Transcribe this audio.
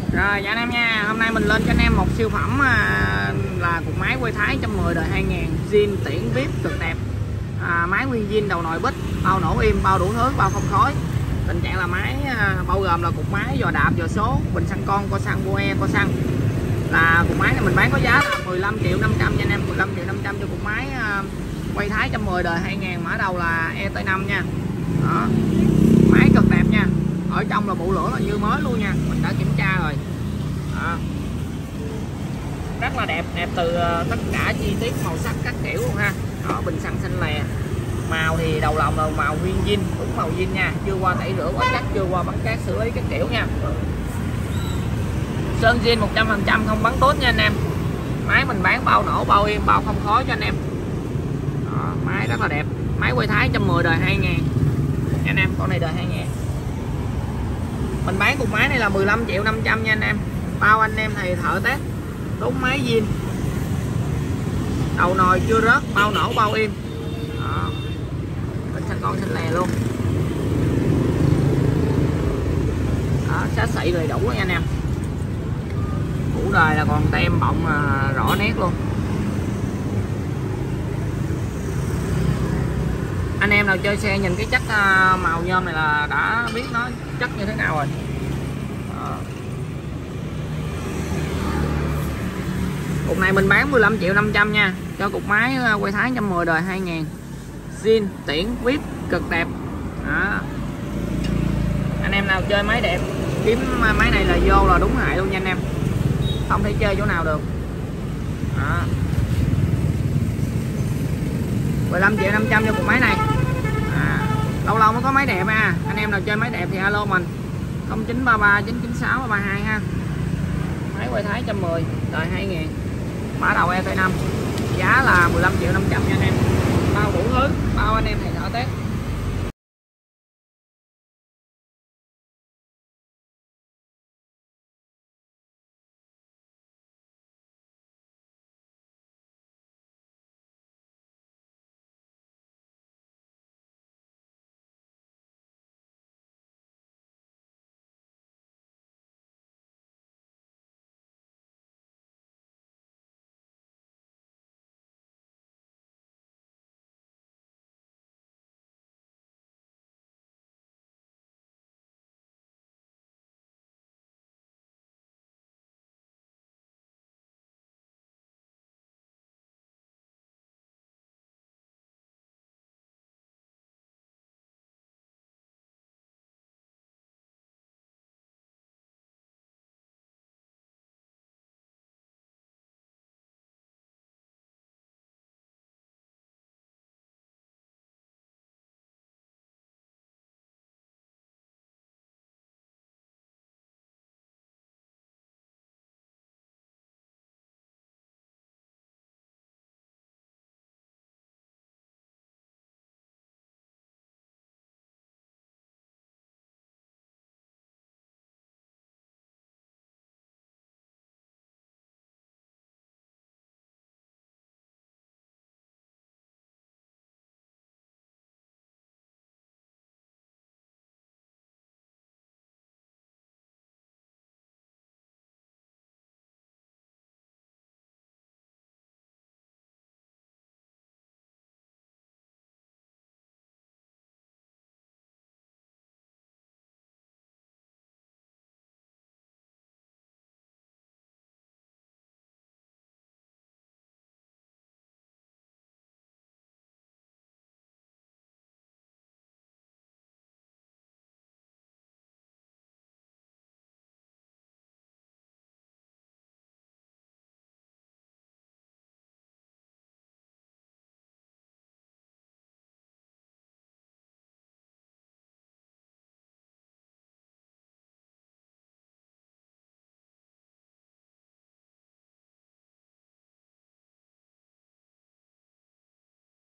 Rồi dạ anh em nha, hôm nay mình lên cho anh em một siêu phẩm là cục máy quay Thái 110 đời 2000 zin tiễn vip cực đẹp. Máy nguyên zin đầu nồi bích, bao nổ im, bao đủ thứ, bao không khói. Tình trạng là máy bao gồm là cục máy giò đạp, giò số, bình xăng con, co xăng, boe, co xăng. Là cục máy này mình bán có giá là 15.500.000 nha anh em, 15.500.000 cho cục máy quay Thái 110 đời 2000, mã đầu là ET5 nha. Đó. Máy cực đẹp nha. Ở trong là bộ lửa là như mới luôn nha, mình đã kiểm tra rồi. Đó. Rất là đẹp, đẹp từ tất cả chi tiết màu sắc các kiểu luôn ha. Đó, bình xăng xanh lè, màu thì đầu lòng là màu nguyên zin, đúng màu zin nha, chưa qua tẩy rửa quá chắc, chưa qua bắn cát xử lý các kiểu nha. Sơn zin 100%, không bắn tốt nha anh em. Máy mình bán bao nổ, bao im, bao không khói cho anh em. Đó, máy rất là đẹp, máy quay Thái 110 đời 2000 nha anh em, con này đời 2000. Mình bán cục máy này là 15.500.000 nha anh em. Bao anh em thầy thợ test đúng máy zin, đầu nồi chưa rớt, bao nổ, bao im. Đó. Mình xanh con xanh lè luôn. Đó, xá xị đầy đủ nha anh em. Củ đời là còn tem bọng rõ nét luôn. Anh em nào chơi xe nhìn cái chất màu nhôm này là đã biết nó chất như thế nào rồi. Cục này mình bán 15.500.000 nha, cho cục máy quay Thái 110 đời 2000 zin tiễn vip cực đẹp. Đó. Anh em nào chơi máy đẹp kiếm máy này là vô là đúng hại luôn nha anh em, không thể chơi chỗ nào được. Đó. 15.500.000 cho cục máy này. Lâu lâu mới có máy đẹp à. Anh em nào chơi máy đẹp thì alo mình 0933 996 332 ha. Máy quay Thái 110 đời 2000, mã đầu ET5, giá là 15.500.000 nha anh em. Bao đủ thứ, bao anh em thầy thợ test.